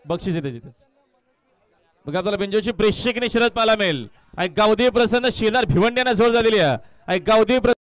बक्षीस आहे त्याची. बघा आपल्याला बिंजोची प्रेक्षकने शरद पाहायला मिळेल. गावदेवी प्रसन्न शेलार भिवंड्यांना जोड झालेली आहे. गावदेवी